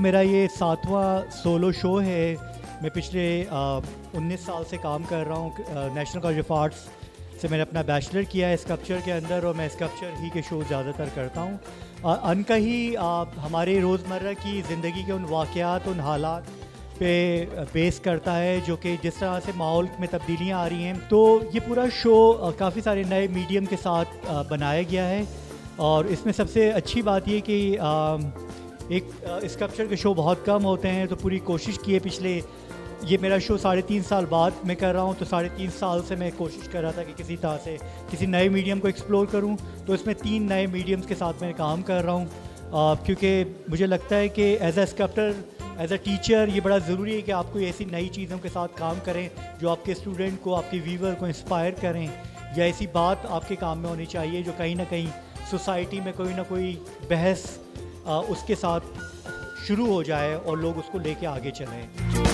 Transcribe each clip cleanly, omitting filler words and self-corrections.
मेरा ये 7वां solo show है। मैं पिछले 19 साल से काम कर रहा हूँ। नेशनल कॉलेज ऑफ आर्ट्स से मैंने अपना बैचलर किया है स्कल्पचर के अंदर, और मैं स्कल्पचर ही के शो ज़्यादातर करता हूँ। अनकही हमारे रोज़मर्रा की ज़िंदगी के उन वाक़यात, उन हालात पे बेस करता है, जो कि जिस तरह से माहौल में तब्दीलियाँ आ रही हैं। तो ये पूरा शो काफ़ी सारे नए मीडियम के साथ बनाया गया है, और इसमें सबसे अच्छी बात ये कि एक स्कल्पचर के शो बहुत कम होते हैं, तो पूरी कोशिश की है। पिछले ये मेरा शो 3.5 साल बाद मैं कर रहा हूँ, तो 3.5 साल से मैं कोशिश कर रहा था कि किसी तरह से किसी नए मीडियम को एक्सप्लोर करूँ। तो इसमें 3 नए मीडियम्स के साथ मैं काम कर रहा हूँ, क्योंकि मुझे लगता है कि as a sculptor, as a teacher, ये बड़ा ज़रूरी है कि आप कोई ऐसी नई चीज़ों के साथ काम करें जो आपके स्टूडेंट को, आपके व्यूवर को इंस्पायर करें, या ऐसी बात आपके काम में होनी चाहिए जो कहीं ना कहीं सोसाइटी में कोई ना कोई बहस उसके साथ शुरू हो जाए और लोग उसको लेके आगे चलें।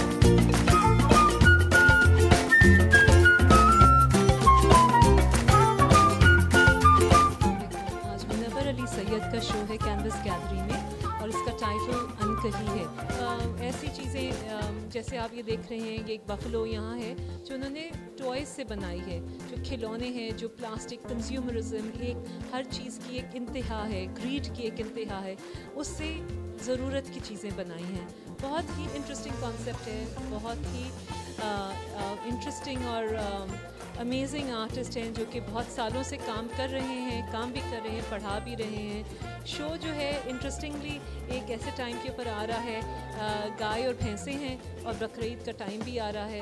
आज मुनव्वर अली सैयद का शो है कैनवस गैलरी में, और इसका टाइटल अनकही है। ऐसी चीज़ें जैसे आप ये देख रहे हैं, ये एक बफलो यहाँ है जो उन्होंने टॉयज़ से बनाई है, जो खिलौने हैं, जो प्लास्टिक कंज्यूमरिज्म, एक हर चीज़ की एक इंतहा है, ग्रीड की एक इंतहा है, उससे ज़रूरत की चीज़ें बनाई हैं। बहुत ही इंटरेस्टिंग कॉन्सेप्ट है, बहुत ही इंटरेस्टिंग और अमेजिंग आर्टिस्ट हैं जो कि बहुत सालों से काम कर रहे हैं, काम भी कर रहे हैं, पढ़ा भी रहे हैं। शो जो है इंटरेस्टिंगली एक ऐसे टाइम के ऊपर आ रहा है, गाय और भैंसें हैं, और बकरीद का टाइम भी आ रहा है।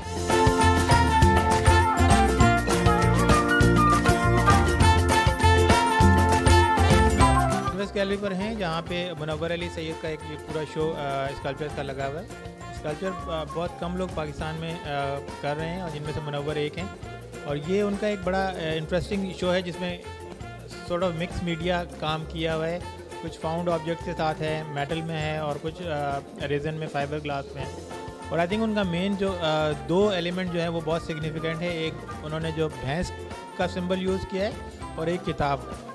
कैनवस गैलरी पर हैं, जहाँ पे मुनव्वर अली सैयद का एक ये पूरा शो स्कल्पचर का लगा हुआ है। स्कल्पचर बहुत कम लोग पाकिस्तान में कर रहे हैं, और जिनमें से मुनव्वर एक हैं। और ये उनका एक बड़ा इंटरेस्टिंग शो है जिसमें सॉर्ट ऑफ मिक्स मीडिया काम किया हुआ है। कुछ फाउंड ऑब्जेक्ट के साथ है, मेटल में है, और कुछ रेजन में, फाइबर ग्लास में है। और आई थिंक उनका मेन जो 2 एलिमेंट जो है वो बहुत सिग्निफिकेंट है। एक उन्होंने जो भैंस का सिंबल यूज़ किया है, और एक किताब।